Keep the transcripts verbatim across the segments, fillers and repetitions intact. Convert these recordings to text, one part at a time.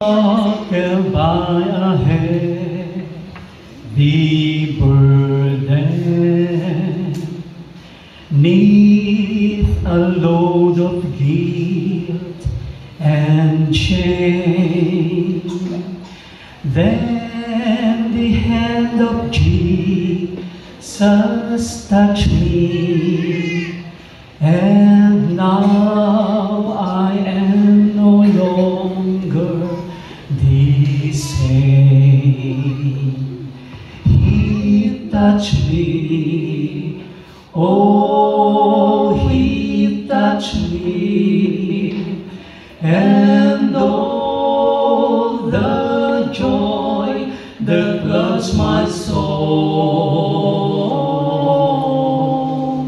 Walking by a heavy burden, neath a load of guilt and shame. Then the hand of Jesus touched me, and now I am no longer the same. He touched me, oh, He touched me, and oh, the joy that floods my soul.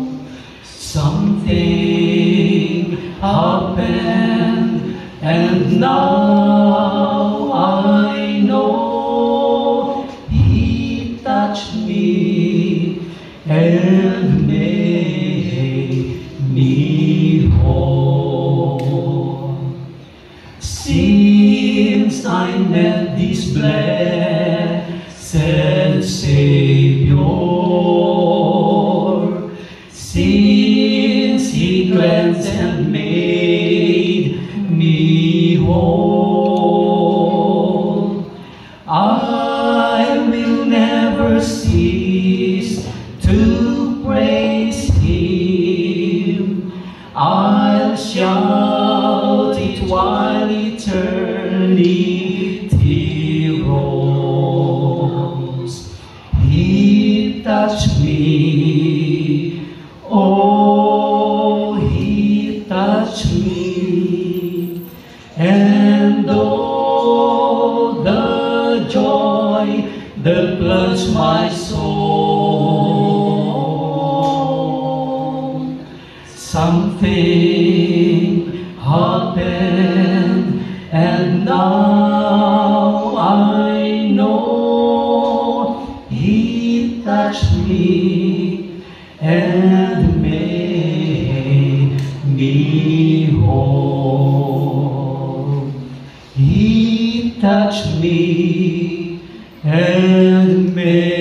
Something happened, and now I know He touched me and made me whole. Since I met this blessed Savior, since He cleansed and made me whole, I will never cease to praise Him. I'll shout it while eternity rolls. He touched me, oh, He touched me, and oh, the joy that floods my soul. Something happened, and now I know He touched me and made me whole. He touched me and made